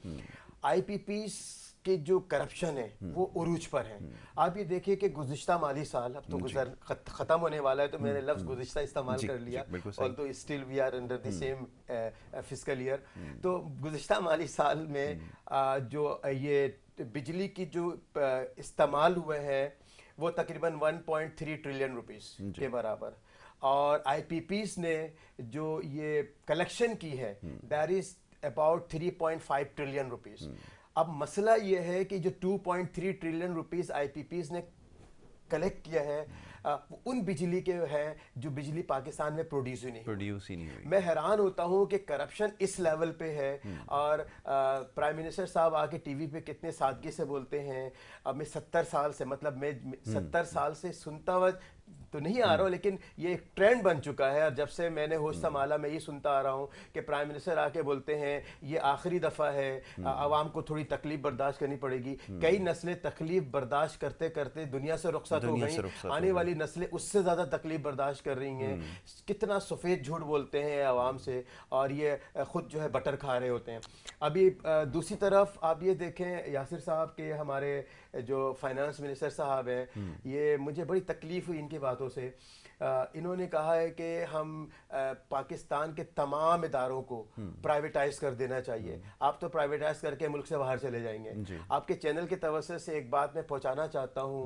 IPPs के जो करप्शन है वो उरूज पर है। आप ये देखिए कि गुज़िश्ता माली साल, अब तो ख़त्म होने वाला है, तो मैंने लफ्ज़ गुज़िश्ता इस्तेमाल कर लिया, और तो still we are under the same fiscal year. तो गुज़िश्ता माली साल में जो ये बिजली की जो इस्तेमाल हुए हैं वो तकरीबन 1.3 ट्रिलियन रुपीस के बराबर, और IPPs ने जो ये कलेक्शन की है that is about 3.5 trillion rupees. अब मसला ये है कि जो 2.3 ट्रिलियन रुपीस IPPs ने कलेक्ट किया है, उन बिजली के हैं जो बिजली पाकिस्तान में प्रोड्यूस ही नहीं हुई। मैं हैरान होता हूं कि करप्शन इस लेवल पे है, और प्राइम मिनिस्टर साहब आके टीवी पे कितने सादगी से बोलते हैं। अब मैं 70 साल से, मतलब मैं 70 साल से सुनता हुआ तो नहीं आ रहा हूँ, लेकिन ये एक ट्रेंड बन चुका है, और जब से मैंने होश संभाला मैं ये सुनता आ रहा हूँ कि प्राइम मिनिस्टर आके बोलते हैं ये आखिरी दफ़ा है, आवाम को थोड़ी तकलीफ बर्दाश्त करनी पड़ेगी। कई नस्लें तकलीफ बर्दाश्त करते करते दुनिया से रुखसत हो गई, आने वाली नस्लें उससे ज़्यादा तकलीफ बर्दाश्त कर रही हैं। कितना सफ़ेद झूठ बोलते हैं आवाम से, और ये खुद जो है बटर खा रहे होते हैं। अभी दूसरी तरफ आप ये देखें, यासिर साहब के हमारे जो फाइनेंस मिनिस्टर साहब हैं, ये मुझे बड़ी तकलीफ हुई इनकी बातों से। इन्होंने कहा है कि हम पाकिस्तान के तमाम इदारों को प्राइवेटाइज कर देना चाहिए। आप तो प्राइवेटाइज करके मुल्क से बाहर चले जाएंगे। आपके चैनल के तवज्जो से एक बात मैं पहुंचाना चाहता हूं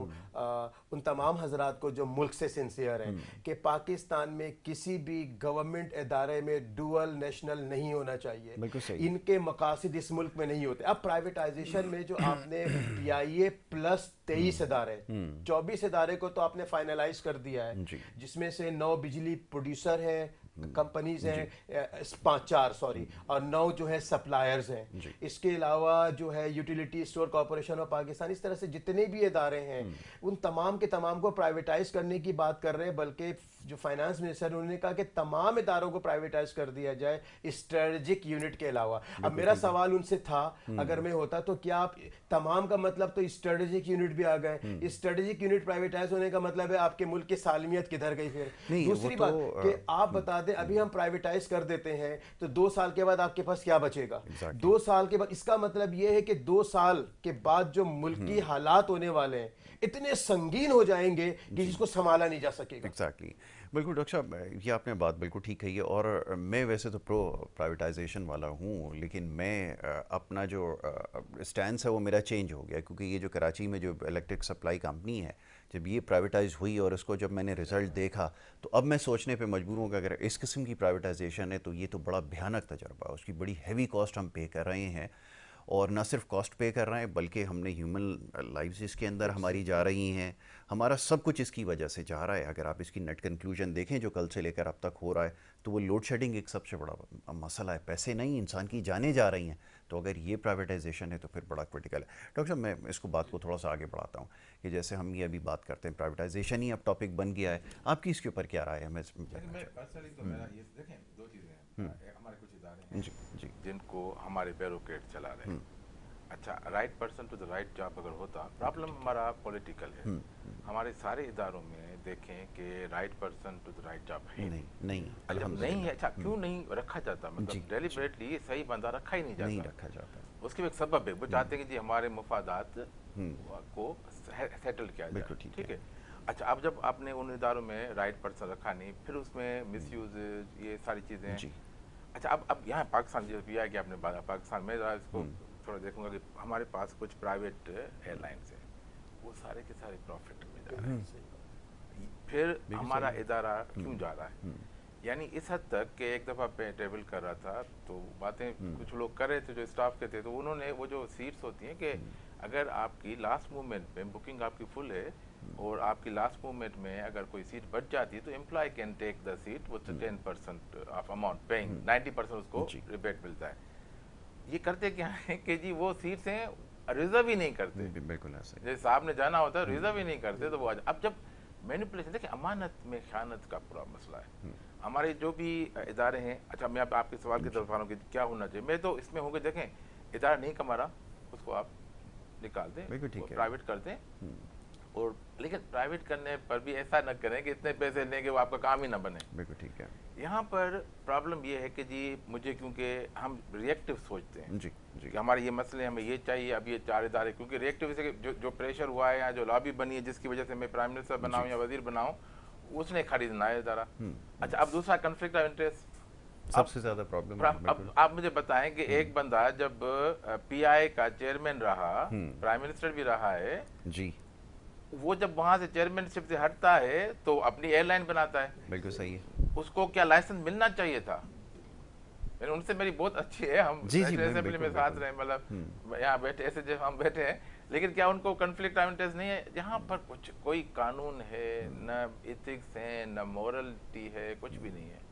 उन तमाम हजरात को जो मुल्क से सिंसियर हैं कि पाकिस्तान में किसी भी गवर्नमेंट इदारे में डुअल नेशनल नहीं होना चाहिए। इनके मकासद इस मुल्क में नहीं होते। अब प्राइवेटाइजेशन में जो आपने PIA प्लस 23 इदारे, 24 इदारे को तो आपने फाइनलाइज कर दिया है, जिसमें से 9 बिजली प्रोड्यूसर हैं, कंपनीज हैं, 4 सॉरी, और 9 जो है सप्लायर्स हैं। इसके अलावा जो है utility store corporation of Pakistan, इस तरह से जितने भी इदारे हैं उन तमाम के तमाम को प्राइवेटाइज करने की बात कर रहे हैं। बल्कि जो फाइनेंस मिनिस्टर उन्होंने कहा कि तमाम इदारों को प्राइवेटाइज कर दिया जाए स्ट्रेटेजिक यूनिट के अलावा। अब मेरा सवाल उनसे था, अगर मैं होता तो क्या आप तमाम का मतलब तो स्ट्रेटेजिक यूनिट भी आ गए? स्ट्रेटेजिक यूनिट प्राइवेटाइज होने का मतलब है आपके मुल्क की सालमियत किधर गई? फिर दूसरी बात कि आप बता दें, अभी हम प्राइवेटाइज कर देते हैं तो 2 साल के बाद आपके पास क्या बचेगा? 2 साल के बाद, इसका मतलब यह है कि 2 साल के बाद जो मुल्की हालात होने वाले हैं इतने संगीन हो जाएंगे कि जिसको संभाला नहीं जा सकेगा। एग्जैक्टली, बिल्कुल डॉक्टर साहब, ये आपने बात बिल्कुल ठीक कही है। और मैं वैसे तो प्रो प्राइवेटाइजेशन वाला हूँ, लेकिन मैं अपना जो स्टैंड है वो मेरा चेंज हो गया, क्योंकि ये जो कराची में जो इलेक्ट्रिक सप्लाई कंपनी है, जब ये प्राइवेटाइज हुई और इसको जब मैंने रिज़ल्ट देखा तो अब मैं सोचने पे मजबूर हूँ कि अगर इस किस्म की प्राइवेटाइजेशन है तो ये तो बड़ा भयानक तजर्बा है। उसकी बड़ी हैवी कॉस्ट हम पे कर रहे हैं, और न सिर्फ कॉस्ट पे कर रहे हैं बल्कि हमने ह्यूमन लाइव्स इसके अंदर हमारी जा रही हैं, हमारा सब कुछ इसकी वजह से जा रहा है। अगर आप इसकी नेट कंक्लूजन देखें जो कल से लेकर अब तक हो रहा है, तो वो लोड शेडिंग एक सबसे बड़ा मसला है। पैसे नहीं, इंसान की जानें जा रही हैं। तो अगर ये प्राइवेटाइजेशन है तो फिर बड़ा क्रिटिकल है। डॉक्टर साहब, मैं इसको बात को थोड़ा सा आगे बढ़ाता हूँ कि जैसे हम ये अभी बात करते हैं, प्राइवेटाइजेशन ही अब टॉपिक बन गया है, आपकी इसके ऊपर क्या राय है? मैं पर्सनली तो मेरा ये देखें, 2 चीज़ें हैं। हमारे कुछ इदारे हैं जिनको हमारे ब्यूरोक्रेट चला रहे हैं। अच्छा, right person to the right job अगर होता, प्रॉब्लम हमारा पॉलिटिकल है। हमारे सारे इदारों में देखें कि right person to the right job है नहीं है। अच्छा, क्यों नहीं रखा जाता? मतलब डेलिबरेटली ये सही बंदा रखा ही नहीं जाता। उसके एक सबब है, वो चाहते हैं कि जी हमारे मुफादात को सेटल किया जाए। ठीक है, अच्छा, अब जब आपने उन इदारों में राइट पर्सन रखा नहीं, फिर उसमें मिसयूज, ये सारी चीज़ें। जी। अच्छा, अब यहाँ पाकिस्तान जो भी है कि आपने पाकिस्तान में ज़रा इसको थोड़ा देखूंगा कि हमारे पास कुछ प्राइवेट एयरलाइंस हैं, वो सारे के सारे प्रॉफिट में जा रहे हैं। फिर हमारा इदारा क्यों जा रहा है? यानी इस हद तक कि एक दफ़ा पे ट्रेवल कर रहा था तो बातें कुछ लोग कर रहे थे जो स्टाफ के थे, तो उन्होंने वो जो सीट्स होती हैं कि अगर आपकी लास्ट मूवमेंट में बुकिंग आपकी फुल है और आपकी लास्ट मूवमेंट में अगर कोई सीट बच जाती है तो employ can take the seat with 10% of amount paying, 90% उसको रिबेट मिलता है। ये करते क्या है कि जी वो सीट्स हैं रिजर्व ही नहीं करते, बिल्कुल ऐसा जैसे साहब ने जाना होता है रिजर्व ही नहीं करते, तो वो अब जब मैनिपुलेशन, देखिए अमानत में ख़यानत का पूरा मसला है। हमारे जो भी इदारे हैं, अच्छा मैं आपके सवाल की तरफ आ रहा हूँ कि क्या होना चाहिए, मैं तो इसमें होंगे, देखें इदारा नहीं कमा रहा उसको आप निकाल दें, प्राइवेट कर दें, और लेकिन प्राइवेट करने पर भी ऐसा न करें कि इतने पैसे लें कि वो आपका काम ही ना बने। बिल्कुल ठीक है। यहाँ पर प्रॉब्लम ये है कि जी मुझे, क्योंकि हम रिएक्टिव सोचते हैं जी जी कि हमारे ये मसले, हमें ये चाहिए, अब ये 4 इदारे, क्योंकि रिएक्टिव से जो प्रेशर हुआ है या जो लॉबी बनी है जिसकी वजह से मैं प्राइम मिनिस्टर बनाऊँ या वजीर बनाऊँ, उसने खरीदना है इदारा। अच्छा, अब दूसरा कन्फ्लिक्ट ऑफ इंटरेस्ट सबसे ज़्यादा प्रॉब्लम। अब आप मुझे बताएं कि एक बंदा जब PI का चेयरमैन रहा, प्राइम मिनिस्टर भी रहा है जी, वो जब वहां से चेयरमैनशिप से हटता है तो अपनी एयरलाइन बनाता है। बिल्कुल सही है। उसको क्या लाइसेंस मिलना चाहिए था? मैंने उनसे मेरी बहुत अच्छी है, हम असेंबली में साथ रहे, मतलब यहाँ बैठे ऐसे जब हम बैठे हैं, लेकिन क्या उनको कन्फ्लिक्ट ऑफ इंटरेस्ट नहीं है? यहाँ पर कुछ कोई कानून है, न एथिक्स है, न मॉरलिटी है, कुछ भी नहीं है।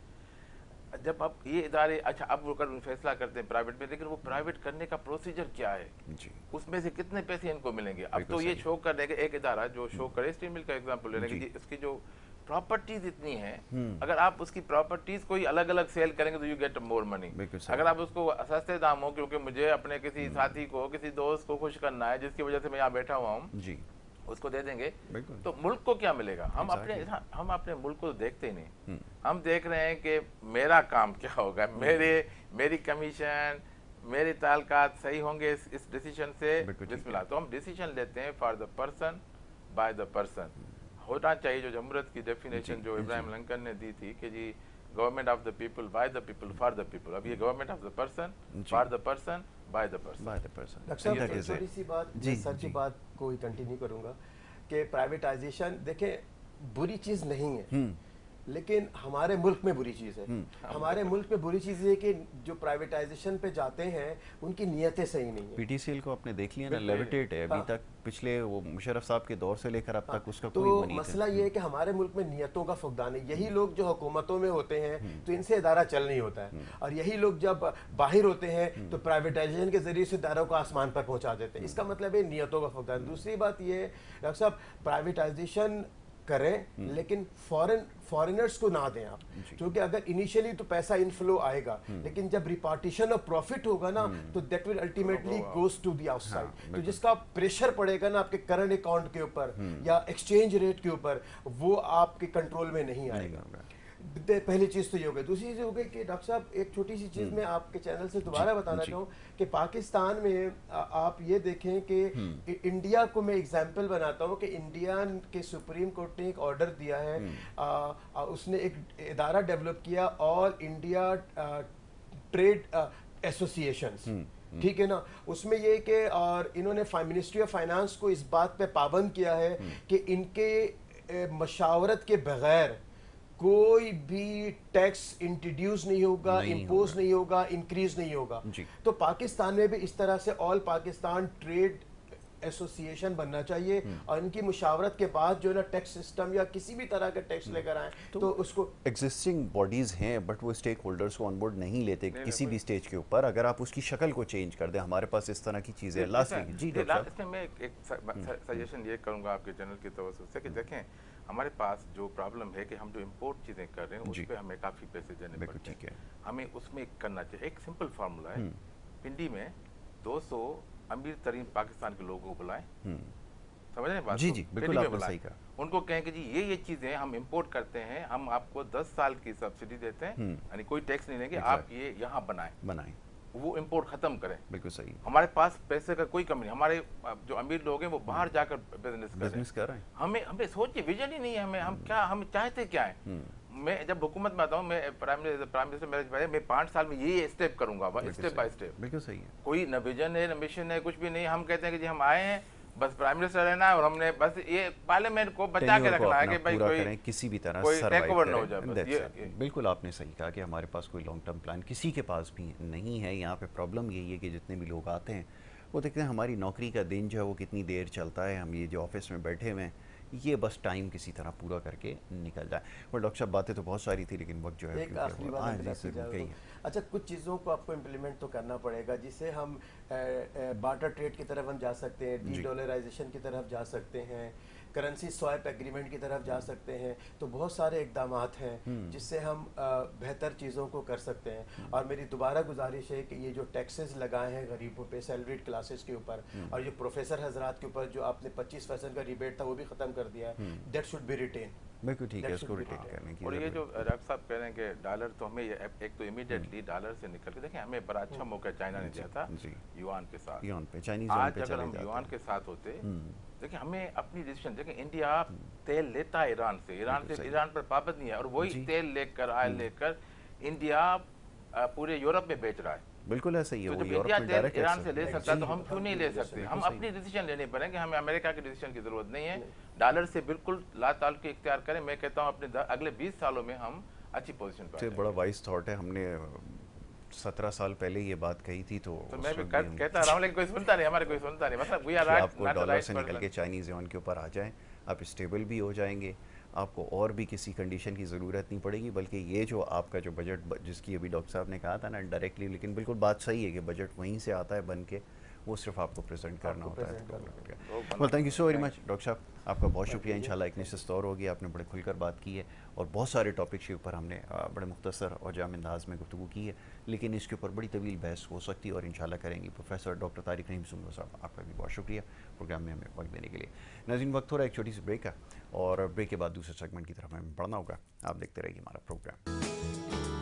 जब अब ये इदारे, अच्छा अब वो फैसला करते हैं प्राइवेट में, लेकिन वो प्राइवेट करने का प्रोसीजर क्या है जी? उसमें से कितने पैसे इनको मिलेंगे? अब तो ये शो करने के एक इदारा जो शो करे, स्टील मिल का एग्जांपल ले लेंगे, इसकी जो प्रॉपर्टीज इतनी है, अगर आप उसकी प्रॉपर्टीज कोई अलग अलग सेल करेंगे तो यू गेट मोर मनी। अगर आप उसको सस्ते दाम हो, क्योंकि मुझे अपने किसी साथी को, किसी दोस्त को खुश करना है जिसकी वजह से मैं यहाँ बैठा हुआ हूँ जी, उसको दे देंगे, तो मुल्क को क्या मिलेगा? हम अपने मुल्क को देखते ही नहीं। हम देख रहे हैं कि मेरा काम क्या होगा, मेरी कमीशन, मेरे ताल्लुकात सही होंगे इस डिसीजन से, बिस्मिल्लाह। तो हम डिसीजन लेते हैं for the person by the person. होना चाहिए जो जमहूरियत की डेफिनेशन जो इब्राहिम लिंकन ने दी थी कि जी government of the people, by the people, for the people. अब ये government of the person, for the person, by the person. छोटी सी बात, सर की बात को ही कंटिन्यू करूंगा कि प्राइवेटाइजेशन देखें बुरी चीज नहीं है, लेकिन हमारे मुल्क में बुरी चीज़ है। हमारे मुल्क में बुरी चीज़ है कि जो प्राइवेटाइजेशन पे जाते हैं उनकी नीयतें सही नहीं है। PTCL को आपने देख लिया ना, लेविटेट है अभी तक, पिछले वो मुशर्रफ साहब के दौर से लेकर अब तक उसका कोई तो मसला ये है कि हमारे मुल्क में नीयतों का फुकदान है। यही लोग जो हुकूमतों में होते हैं तो इनसे इदारा चल नहीं होता है, और यही लोग जब बाहर होते हैं तो प्राइवेटाइजेशन के जरिए से इदारों को आसमान पर पहुंचा देते हैं। इसका मतलब है नीयतों का फुकदान। दूसरी बात ये है डॉक्टर साहब, प्राइवेटाइजेशन करें लेकिन फॉरेनर्स को ना दें आप, क्योंकि अगर इनिशियली तो पैसा इनफ्लो आएगा, लेकिन जब रिपार्टीशन ऑफ प्रॉफिट होगा ना तो that will ultimately goes to the outside. तो जिसका प्रेशर पड़ेगा ना आपके करंट अकाउंट के ऊपर या एक्सचेंज रेट के ऊपर, वो आपके कंट्रोल में नहीं आएगा। पहली चीज़ तो ये हो गई। दूसरी चीज़ हो गई कि डॉक्टर साहब एक छोटी सी चीज़ मैं आपके चैनल से दोबारा बताना चाहूँ कि पाकिस्तान में आप ये देखें कि इंडिया को मैं एग्जांपल बनाता हूँ कि इंडिया के सुप्रीम कोर्ट ने एक ऑर्डर दिया है, उसने एक इदारा डेवलप किया, ऑल इंडिया ट्रेड एसोसिएशंस, ठीक है ना। उसमें ये कि और इन्होंने मिनिस्ट्री ऑफ फाइनेंस को इस बात पे पाबंद किया है कि इनके मशावरत के बगैर कोई भी टैक्स इंट्रोड्यूस नहीं होगा, इम्पोज नहीं होगा, इंक्रीज नहीं होगा। तो पाकिस्तान में भी इस तरह से ऑल पाकिस्तान ट्रेड एसोसिएशन बनना चाहिए, और इनकी मुशावरत के बाद जो है ना टैक्स सिस्टम या किसी भी तरह का टैक्स लेकर आए तो उसको एग्जिस्टिंग बॉडीज हैं बट वो स्टेक होल्डर्स को ऑन बोर्ड नहीं लेते किसी भी स्टेज के ऊपर। अगर आप उसकी शक्ल को चेंज कर दें, हमारे पास इस तरह की चीज़ें। लास्ट जी इसमें मैं एक सजेशन ये करूँगा आपके चैनल की तवज्जो से कि देखें हमारे पास जो प्रॉब्लम है कि हम जो इम्पोर्ट चीज़ें कर रहे हैं उस पर हमें काफ़ी पैसे देने पड़ते हैं। हमें उसमें करना चाहिए, एक सिंपल फार्मूला है, पिंडी में 200 अमीर तरीन पाकिस्तान के लोगों को बुलाएं, समझ रहे हैं बात? जी जी बिल्कुल, आपने सही कहा। उनको कहें कि जी ये चीज़ें हम इंपोर्ट करते हैं, हम आपको 10 साल की सब्सिडी देते हैं, यानी कोई टैक्स नहीं लेंगे, आप ये यहाँ बनाएं। वो इंपोर्ट खत्म करें। बिल्कुल सही। हमारे पास पैसे का कोई कमी नहीं, हमारे जो अमीर लोग हैं वो बाहर जाकर बिजनेस कर रहे हैं। हमें सोचिए, विजन ही नहीं है हमें, हम चाहते क्या है। मैं जब हुकूमत में आता हूँ, मैं प्राइम मिनिस्टर मेरे मैं 5 साल में ये स्टेप करूंगा, स्टेप बाय स्टेप। बिल्कुल सही है। कोई न विजन है न मिशन है, कुछ भी नहीं। हम कहते हैं कि जी हम आए हैं बस प्राइम मिनिस्टर रहना है और हमने बस ये पार्लियामेंट को बचा के रखना है कि भाई कोई किसी भी तरह कोई टेक ओवर ना हो करें। जाए। ये बिल्कुल आपने सही कहा कि हमारे पास कोई लॉन्ग टर्म प्लान किसी के पास भी नहीं है। यहाँ पे प्रॉब्लम यही है कि जितने भी लोग आते हैं वो देखते हैं हमारी नौकरी का दिन जो है वो कितनी देर चलता है, हम ये जो ऑफिस में बैठे हुए हैं ये बस टाइम किसी तरह पूरा करके निकल जाए। और डॉक्टर साहब बातें तो बहुत सारी थी लेकिन वक्त जो है एक आखिरी बात, अच्छा कुछ चीज़ों को आपको इम्प्लीमेंट तो करना पड़ेगा जिससे हम बार्टर ट्रेड की तरफ हम जा सकते हैं, डी डॉलराइजेशन की तरफ जा सकते हैं, करेंसी स्वैप एग्रीमेंट की तरफ जा सकते हैं। तो बहुत सारे इकदाम हैं जिससे हम बेहतर चीज़ों को कर सकते हैं। और मेरी दोबारा गुजारिश है कि ये जो टैक्सेस लगाए हैं गरीबों पे, सैलरीड क्लासेस के ऊपर और ये प्रोफेसर हजरात के ऊपर जो आपने 25% का रिबेट था वो भी ख़त्म कर दिया है, दैट शुड बी रिटेन। बिल्कुल ठीक है, इसको रिटेन करने की। और ये जो डॉक्टर साहब कह रहे हैं कि डॉलर तो हमें एक तो इमीडिएटली डॉलर से निकल के देखें, हमें बड़ा अच्छा मौका चाइना ने दिया था युआन के साथ। आज अगर हम युआन के साथ होते, देखिए हमें अपनी डिसीजन, देखिए इंडिया तेल लेता है ईरान से, ईरान पर पाबंद नहीं है और वही तेल लेकर ऑयल लेकर इंडिया पूरे यूरोप में बेच रहा है। बिल्कुल ऐसा ही है। तो जब इंडिया तेल ईरान से ले सकता है तो हम क्यों नहीं ले सकते। हम अपनी डिसीजन लेने पड़ेंगे, हमें अमेरिका की डिसीजन की जरूरत नहीं है। डॉलर से बिल्कुल लाताल्लुकी इख्तियार करें। मैं कहता हूँ अपने अगले 20 सालों में हम अच्छी पोजीशन पर बड़ा वाइज थॉट है। हमने 17 साल पहले ये बात कही थी तो मैं भी कहता रहा हूँ लेकिन कोई सुनता नहीं, हमारे कोई सुनता नहीं। मतलब वी आर राइट, आपको डॉलर से निकल के चाइनीज युआन के ऊपर आ जाएं, आप स्टेबल भी हो जाएंगे, आपको और भी किसी कंडीशन की ज़रूरत नहीं पड़ेगी। बल्कि ये जो आपका जो बजट जिसकी अभी डॉक्टर साहब ने कहा था ना डायरेक्टली, लेकिन बिल्कुल बात सही है कि बजट वहीं से आता है बन के, वो सिर्फ आपको प्रेजेंट करना होता है। Well thank you so very much doctor साहब, आपका बहुत शुक्रिया। इंशाल्लाह एक नशिस्त और होगी, आपने बड़े खुलकर बात की है और बहुत सारे टॉपिक्स के ऊपर हमने बड़े मुख्तसर और जाम अंदाज में गुफ्तगू की है, लेकिन इसके ऊपर बड़ी तवील बहस हो सकती है और इंशाल्लाह करेंगे। प्रोफेसर डॉक्टर तारिक रहीम सुमरो साहब, आपका भी बहुत शुक्रिया प्रोग्राम में हमें वक्त देने के लिए। नाज़रीन वक्त हो रहा है एक छोटी सी ब्रेक का और ब्रेक के बाद दूसरे सेगमेंट की तरफ हमें बढ़ना होगा। आप देखते रहिए हमारा प्रोग्राम।